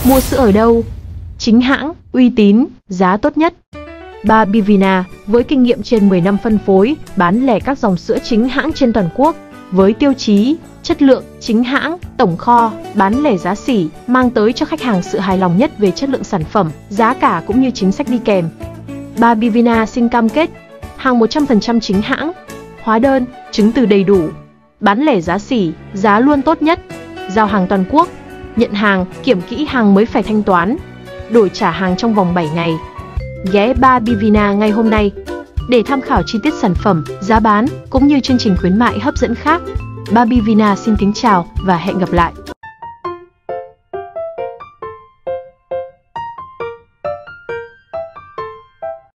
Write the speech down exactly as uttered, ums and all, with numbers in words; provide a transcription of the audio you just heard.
Mua sữa ở đâu? Chính hãng, uy tín, giá tốt nhất. Babivina, với kinh nghiệm trên mười năm phân phối, bán lẻ các dòng sữa chính hãng trên toàn quốc, với tiêu chí, chất lượng, chính hãng, tổng kho, bán lẻ giá sỉ, mang tới cho khách hàng sự hài lòng nhất về chất lượng sản phẩm, giá cả cũng như chính sách đi kèm. Babivina xin cam kết, hàng một trăm phần trăm chính hãng, hóa đơn, chứng từ đầy đủ, bán lẻ giá sỉ, giá luôn tốt nhất, giao hàng toàn quốc, nhận hàng, kiểm kỹ hàng mới phải thanh toán, đổi trả hàng trong vòng bảy ngày. Ghé Babivina ngay hôm nay để tham khảo chi tiết sản phẩm, giá bán cũng như chương trình khuyến mại hấp dẫn khác. Babivina xin kính chào và hẹn gặp lại.